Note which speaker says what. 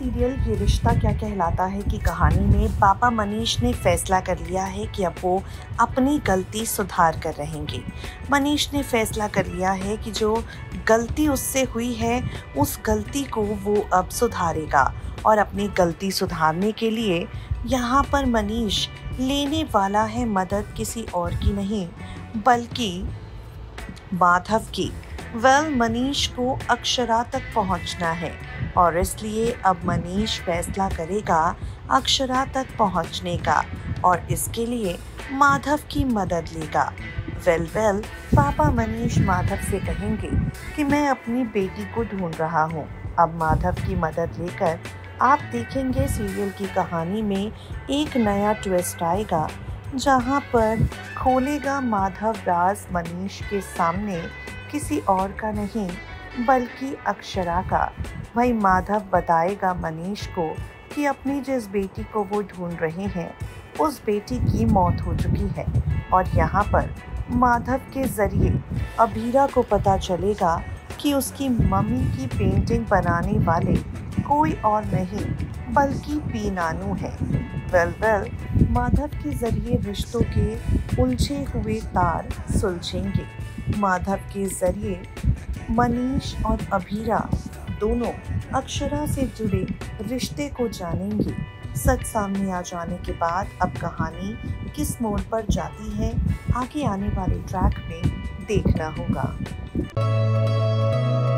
Speaker 1: Serial ये रिश्ता क्या कहलाता है की कहानी में पापा मनीष ने फैसला कर लिया है कि अब वो अपनी गलती सुधार कर रहेंगे। मनीष ने फैसला कर लिया है कि जो गलती उससे हुई है उस गलती को वो अब सुधारेगा और अपनी गलती सुधारने के लिए यहाँ पर मनीष लेने वाला है मदद किसी और की नहीं बल्कि माधव की। मनीष को अक्षरा तक पहुंचना है और इसलिए अब मनीष फैसला करेगा अक्षरा तक पहुंचने का और इसके लिए माधव की मदद लेगा। पापा मनीष माधव से कहेंगे कि मैं अपनी बेटी को ढूंढ रहा हूँ। अब माधव की मदद लेकर आप देखेंगे सीरियल की कहानी में एक नया ट्विस्ट आएगा जहाँ पर खोलेगा माधव राज मनीष के सामने किसी और का नहीं बल्कि अक्षरा का। वही माधव बताएगा मनीष को कि अपनी जिस बेटी को वो ढूंढ रहे हैं उस बेटी की मौत हो चुकी है और यहाँ पर माधव के ज़रिए अभीरा को पता चलेगा कि उसकी मम्मी की पेंटिंग बनाने वाले कोई और नहीं बल्कि पी नानू है। माधव के ज़रिए रिश्तों के उलझे हुए तार सुलझेंगे। माधव के ज़रिए मनीष और अभीरा दोनों अक्षरा से जुड़े रिश्ते को जानेंगे। सच सामने आ जाने के बाद अब कहानी किस मोड़ पर जाती है आगे आने वाले ट्रैक में देखना होगा।